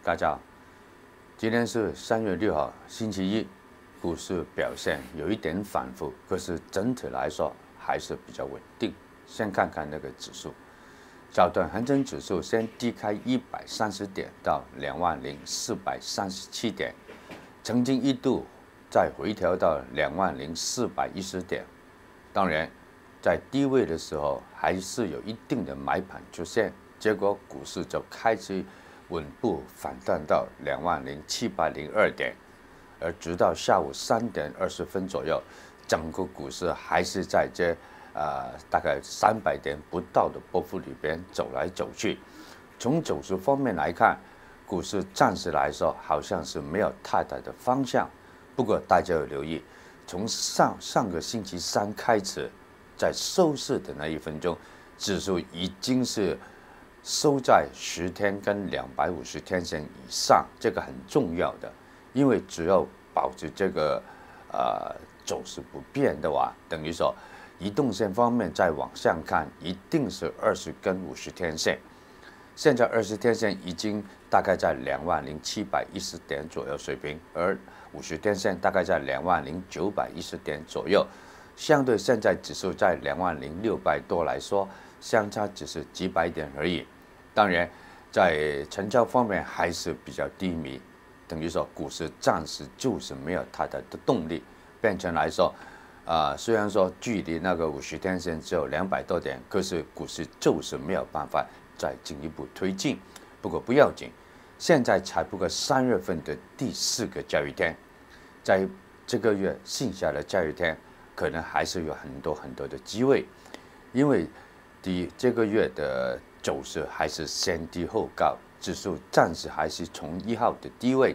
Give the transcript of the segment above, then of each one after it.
大家好，今天是3月6号，星期一，股市表现有一点反复，可是整体来说还是比较稳定。先看看那个指数，早段恒生指数先低开130点到20437点，曾经一度再回调到20410点。当然，在低位的时候还是有一定的买盘出现，结果股市就开始稳步反弹到20702点，而直到下午3点20分左右，整个股市还是在这大概300点不到的波幅里边走来走去。从走势方面来看，股市暂时来说好像是没有太大的方向。不过大家要留意，从上个星期三开始，在收市的那1分钟，指数已经是收在10天跟250天线以上，这个很重要的，因为只要保持这个走势不变的话，等于说移动线方面再往上看，一定是20跟50天线。现在20天线已经大概在20710点左右水平，而50天线大概在20910点左右，相对现在指数在20600多来说，相差只是几百点而已。当然，在成交方面还是比较低迷，等于说股市暂时就是没有太大的动力。变成来说，虽然说距离那个50天线只有200多点，可是股市就是没有办法再进一步推进。不过不要紧，现在才不过3月份的第4个交易天，在这个月剩下的交易天，可能还是有很多的机会，因为这个月的走势还是先低后高，指数暂时还是从1号的低位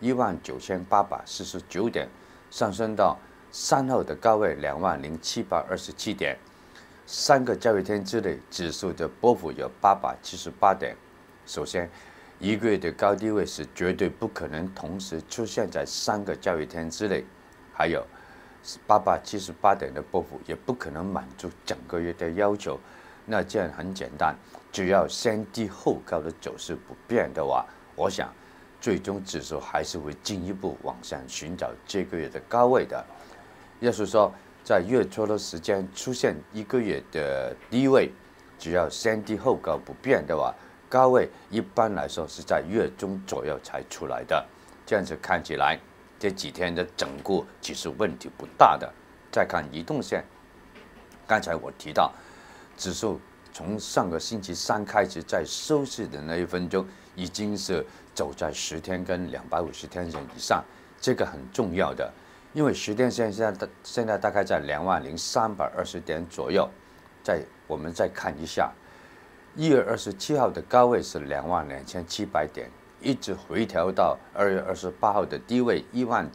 19849点上升到3号的高位20727点，3个交易天之内，指数的波幅有878点。首先，一个月的高低位是绝对不可能同时出现在3个交易天之内，还有878点的波幅也不可能满足整个月的要求。那这样很简单，只要先低后高的走势不变的话，我想最终指数还是会进一步往上寻找这个月的高位的。要是说在月初的时间出现一个月的低位，只要先低后高不变的话，高位一般来说是在月中左右才出来的。这样子看起来，这几天的整固其实问题不大的。再看移动线，刚才我提到，指数从上个星期三开始，在收市的那1分钟，已经是走在10天跟250天线以上，这个很重要的。因为10天线现在大概在20320点左右。我们再看一下，1月27号的高位是22700点，一直回调到2月28号的低位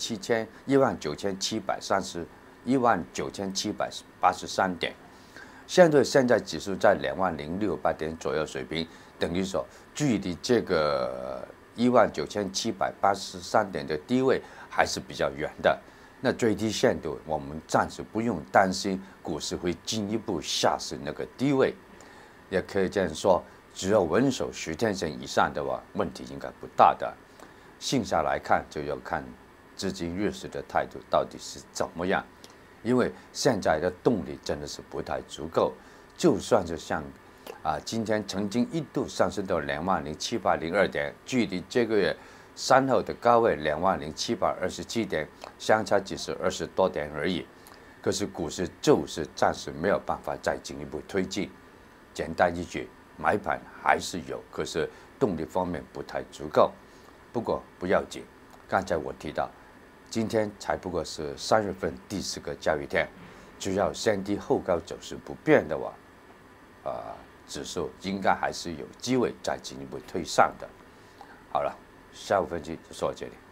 19783点。相对现在指数在20600点左右水平，等于说距离这个19783点的低位还是比较远的。那最低限度，我们暂时不用担心股市会进一步下试那个低位，也可以这样说，只要稳守10天线以上的话，问题应该不大的。剩下来看，就要看资金入市的态度到底是怎么样，因为现在的动力真的是不太足够。就算是像今天曾经一度上升到20702点，距离这个月3号的高位20727点相差只是20多点而已，可是股市就是暂时没有办法再进一步推进。简单一句，买盘还是有，可是动力方面不太足够。不过不要紧，刚才我提到，今天才不过是3月份第4个交易天，只要先低后高走势不变的话，指数应该还是有机会再进一步推上的。好了，下午分析就说到这里。